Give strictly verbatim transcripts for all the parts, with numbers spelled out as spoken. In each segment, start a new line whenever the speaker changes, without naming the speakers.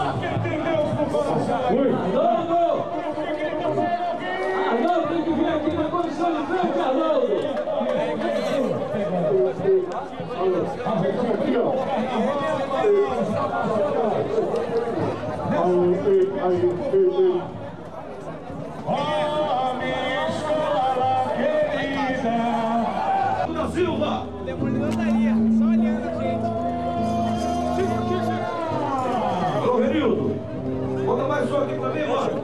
Quem tem Deus no coração.
Arnaldo! Arnaldo tem que vir aqui na comissão de frente, Arnaldo!
Aqui, ó. Aí, aí, aí.
Ó, minha escola querida.
Da Silva!
Demolidor daria, só olhando a gente.
Ô, Renildo, bota mais um aqui pra mim, mano.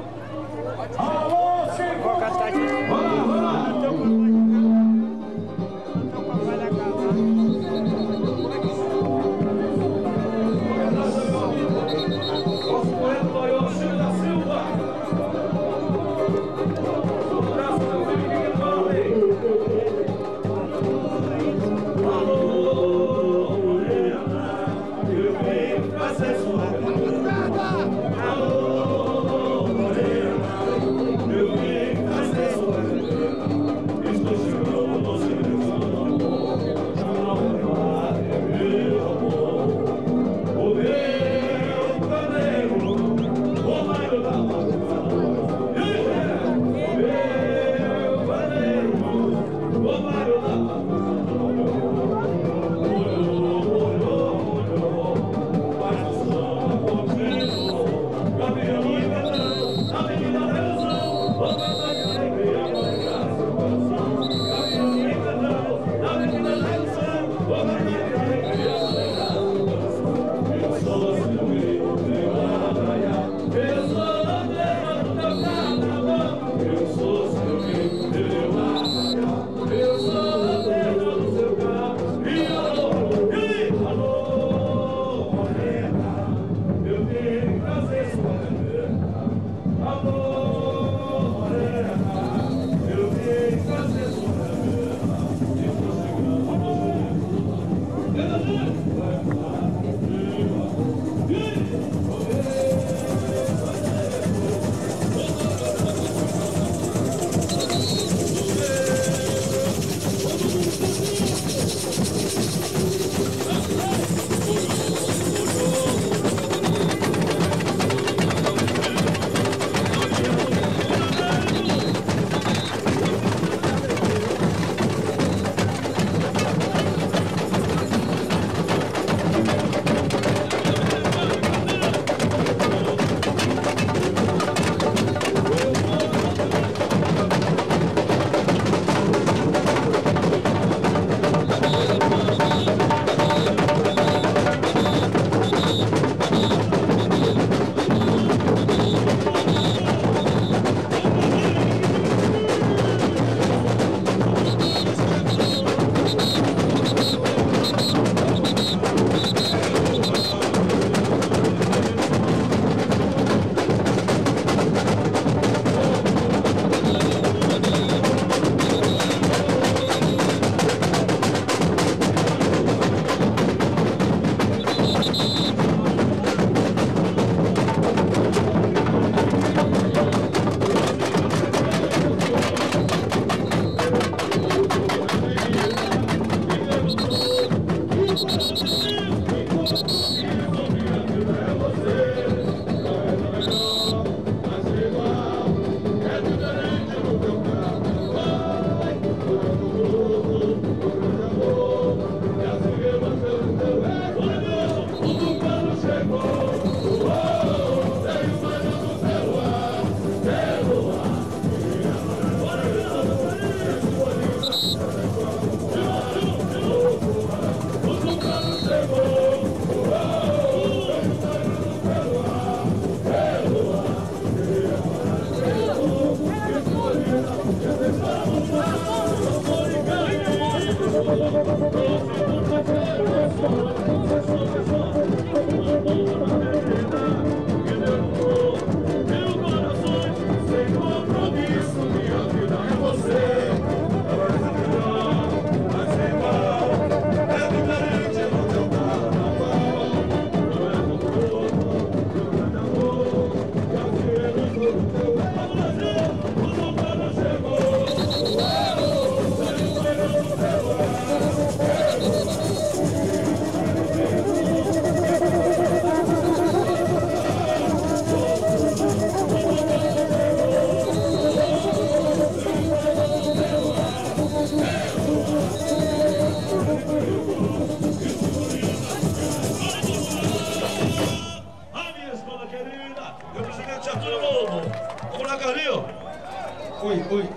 Carlinhos. Oi, oi.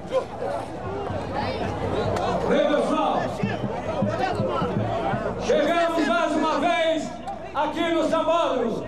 Bem, pessoal, chegamos mais uma vez aqui no Sambódromo.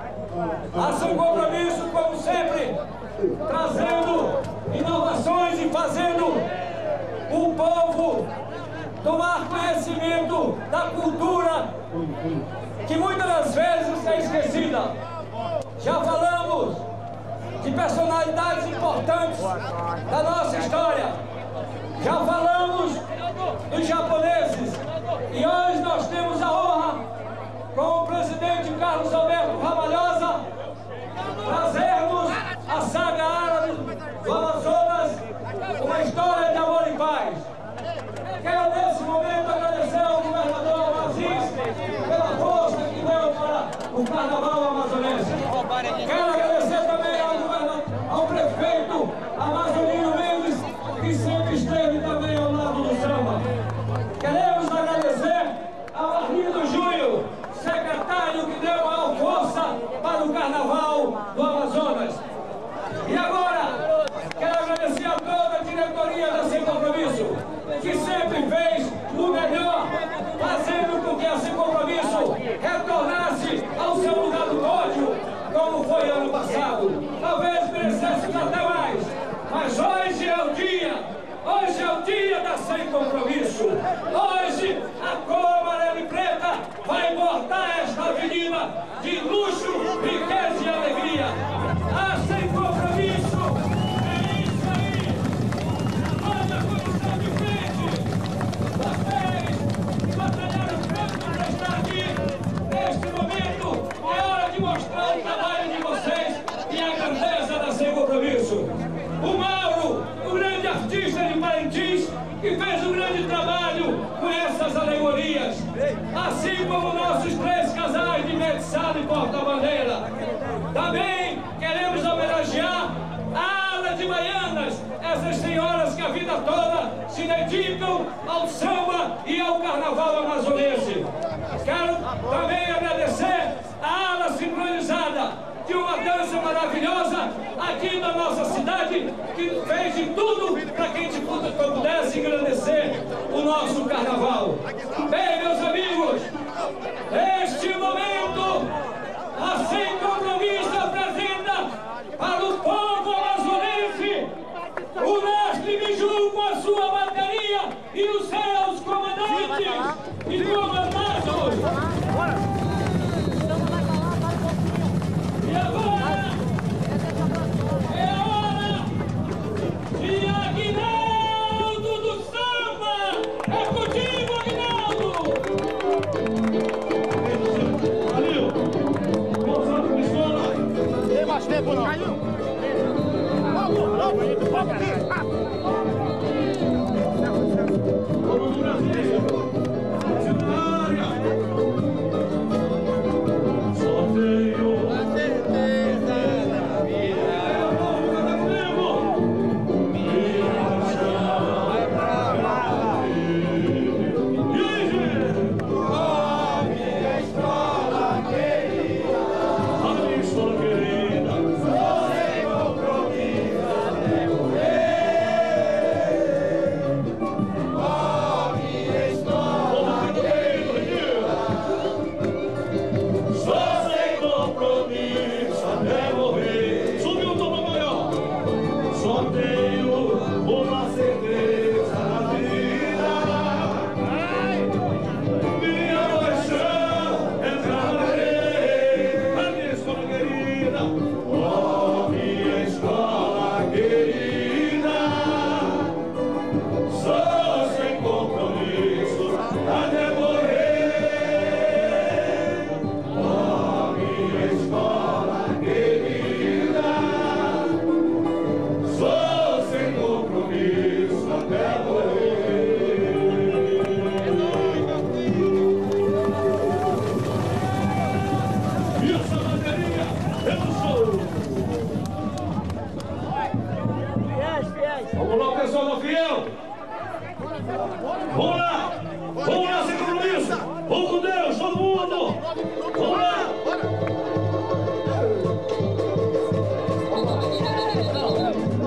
A seu compromisso, como sempre, trazendo inovações e fazendo o povo tomar conhecimento da cultura que muitas das vezes é esquecida. Já falamos de personalidades importantes da nossa história. Já falamos dos japoneses. E hoje nós temos a honra, com o presidente Carlos Alberto Ramalhosa, trazermos a saga árabe do Amazonas, uma história de amor e paz. Quero nesse momento agradecer ao governador Aziz pela força que deu para o carnaval amazonense. Quero agradecer também ao, governador, ao prefeito Amazonino Mendes, que sempre esteve também ao lado do samba. Queremos agradecer ao Arlindo Júnior, secretário que deu maior força para o carnaval do Amazonas. E agora, quero agradecer a toda a diretoria da Sem Compromisso, que sempre fez o melhor, fazendo com que a Sem Compromisso retornasse ao seu lugar do pódio, como foi ano passado. Talvez merecesse até mais, mas hoje é o dia, hoje é o dia da Sem Compromisso. Hoje a cor amarela e preta vai bordar esta avenida de luxo, riqueza e alegria. A Sem Compromisso é isso aí. Olha a condição de frente. Vocês batalharam tanto para estar aqui. Neste momento é hora de mostrar o trabalho de vocês e a grandeza da Sem Compromisso. O Mauro, o grande artista de Parintins, que fez um grande trabalho com essas alegorias, assim como nossos três casais de Metsala e Porta-Bandeira. Também queremos homenagear a ala de Baianas, essas senhoras que a vida toda se dedicam ao samba e ao carnaval amazonense. Quero também agradecer a ala sincronizada, de uma dança maravilhosa aqui da nossa cidade, que fez de tudo para que a gente pudesse engrandecer o nosso carnaval. Bem, meus amigos, neste momento, a Sem Compromisso apresenta para o povo amazonense o mestre Biju com a sua bateria e os seus comandantes e comandados. E agora é a hora de Aguinaldo do Samba! É contigo, Aguinaldo!
Valeu! Pousado com pistola!
Tem mais tempo não! Caiu! Vamos, vamos, vamos aqui!
Vamos no Brasil! Brasil na área! Só tenho
Vamos lá, pessoal da Fiel! Vamos lá! Vamos lá, Sem Compromisso! Vamos com Deus, todo mundo! Vamos lá!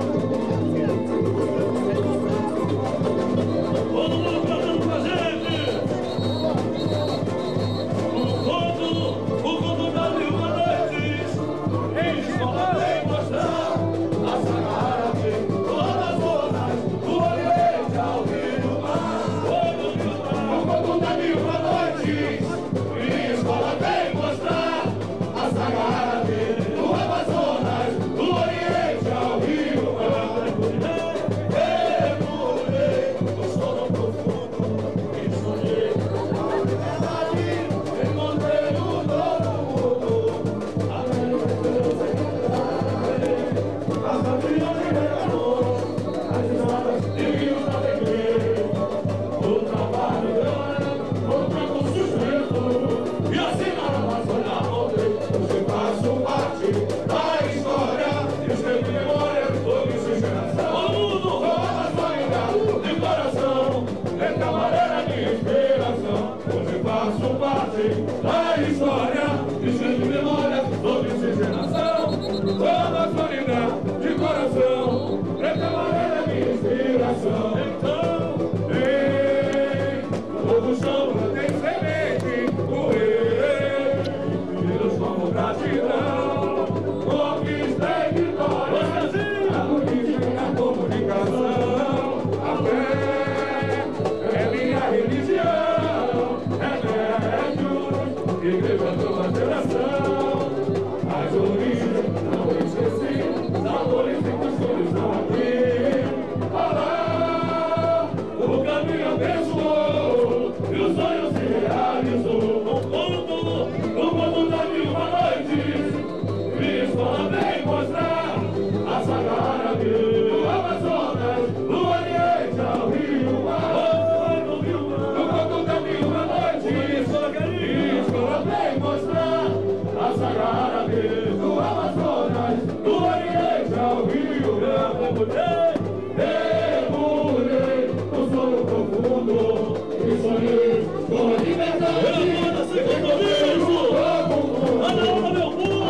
mergulhei, mergulhei no sono profundo e sonhei com a liberdade. Agora sem compromisso, a alma meu mundo.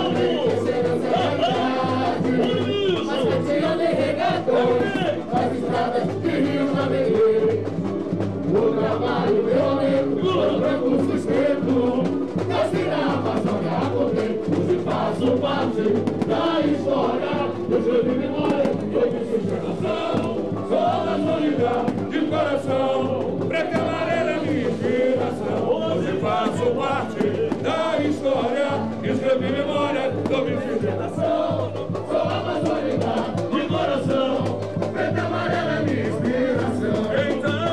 Mas cantinho de regatão, as estradas de rio naveguei. O trabalho meu amigo, o branco sustento, nasci na Amazônia, acordei, hoje faço parte da história. Hoje eu vi memória, eu vi sustentação, sou da solidão de coração. Preta e amarela é minha inspiração. Hoje faço parte da história, escrevi memória, eu vi sustentação, sou amazônica de coração. Preta e amarela é minha inspiração. Então,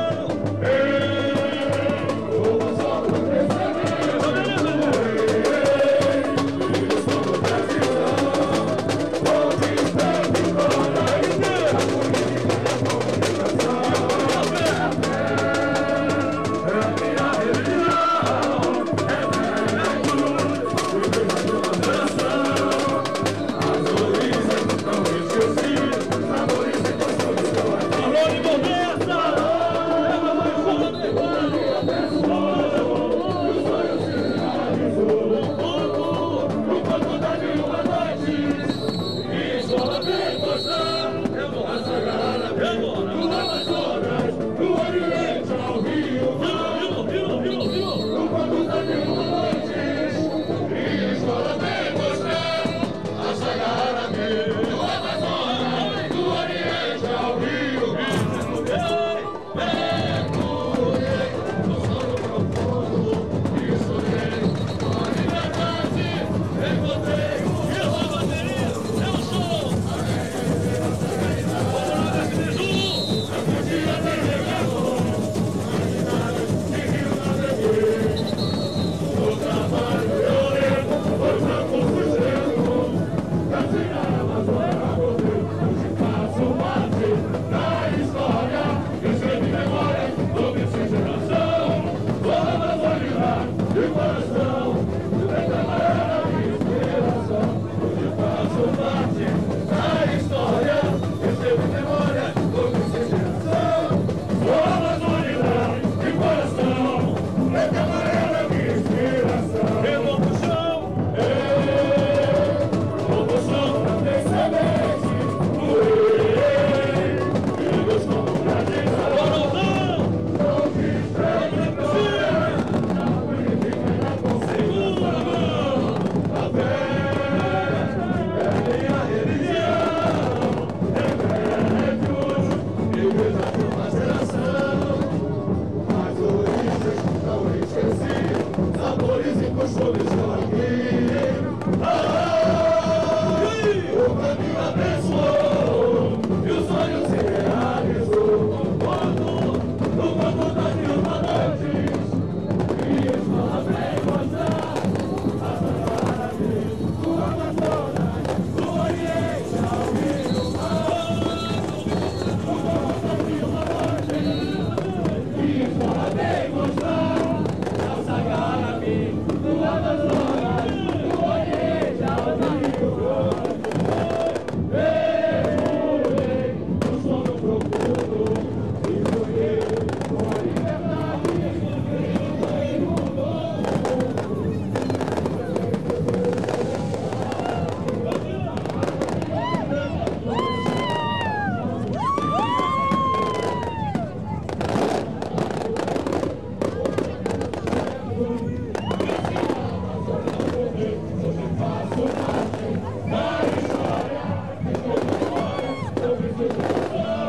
da história, escrevi memória, eu vi sustentação.